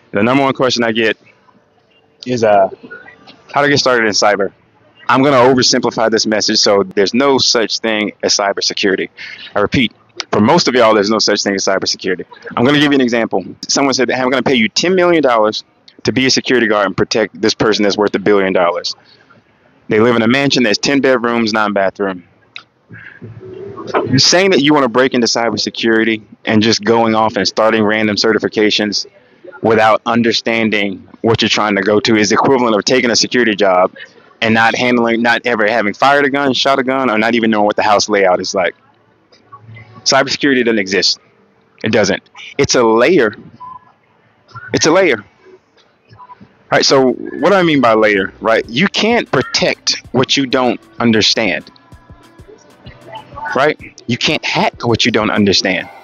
The number one question I get is how to get started in cyber. I'm going to oversimplify this message, so there's no such thing as cybersecurity. I repeat, for most of y'all, there's no such thing as cybersecurity. I'm going to give you an example. Someone said, hey, I'm going to pay you $10 million to be a security guard and protect this person that's worth $1 billion. They live in a mansion that's 10 bedrooms, 9 bathrooms. Saying that you want to break into cybersecurity and just going off and starting random certifications without understanding what you're trying to go to is equivalent of taking a security job and not ever having fired a gun, shot a gun, or not even knowing what the house layout is like. Cybersecurity doesn't exist. It doesn't. It's a layer. It's a layer. Right, so what do I mean by layer, right? You can't protect what you don't understand, right? You can't hack what you don't understand.